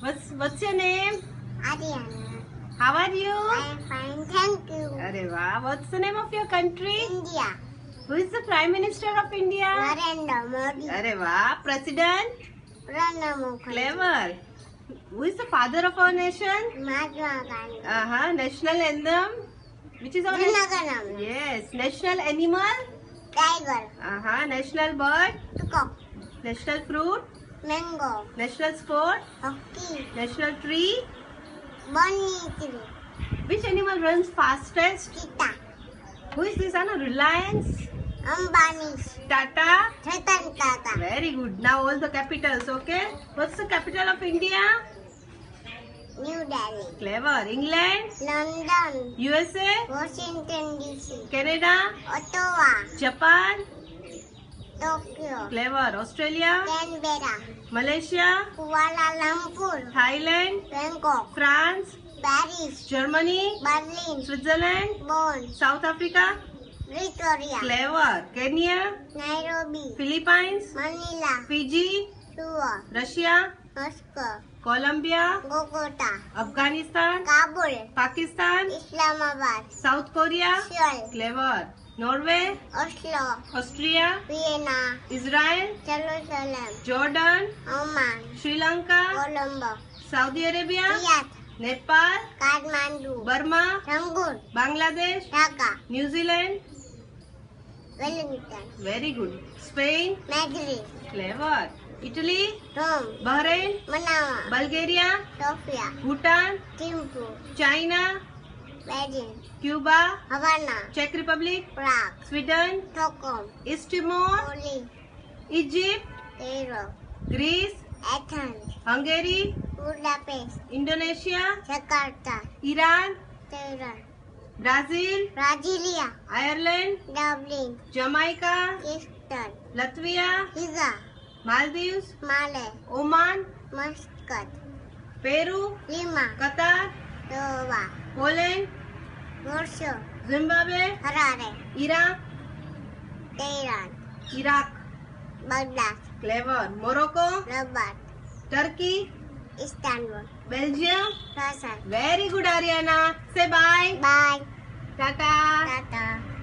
What's your name? Ariana. How are you? I am fine, thank you. अरे वाह. What's the name of your country? India. Who is the Prime Minister of India? Narendra Modi. अरे वाह. President? Pranab Mukherjee. Clever. Who is the father of our nation? Mahatma Gandhi. National anthem? Which is our Janaganam. Yes. National animal? Tiger. National bird? Peacock. National fruit? Mango. National sport? Hockey. National tree? Bunny tree. Which animal runs fastest? Cheetah. Who is this? Reliance? Ambani. Tata? Ratan Tata. Very good. Now all the capitals, okay? What's the capital of India? New Delhi. Clever. England? London. USA? Washington DC. Canada? Ottawa. Japan? Tokyo. Clever. Australia? Canberra. Malaysia? Kuala Lumpur. Thailand? Bangkok. France? Paris. Germany? Berlin. Switzerland? Bonn. South Africa? Victoria. Clever. Kenya? Nairobi. Philippines? Manila. Fiji? Suva. Russia? Moscow. Colombia? Bogota. Afghanistan? Kabul. Pakistan? Islamabad. South Korea? Seoul. Clever. Norway? Oslo. Austria? Vienna. Israel? Jerusalem. Jordan? Oman. Sri Lanka? Colombo. Saudi Arabia? Riyadh. Nepal? Kathmandu. Burma? Rangoon. Bangladesh? Dhaka. New Zealand? Wellington. Very good. Spain? Madrid. Clever. Italy? Rome. Bahrain? Manama. Bulgaria? Sofia. Bhutan? Thimphu. China? Beijing. Cuba? Havana. Czech Republic? Prague. Sweden? Stockholm. East Timor? Oli. Egypt? Cairo. Greece? Athens. Hungary? Budapest. Indonesia? Jakarta. Iran? Tehran. Brazil? Brasilia. Ireland? Dublin. Jamaica? Eastern. Latvia? Pisa. Maldives? Male. Oman? Muscat. Peru? Lima. Qatar? Doha. Poland? Warsaw. Zimbabwe? Harare. Iraq? Tehran. Iraq? Baghdad. Clever. Morocco? Rabat. Turkey? Istanbul. Belgium? Russell. Very good, Ariana. Say bye. Bye. Tata. Tata.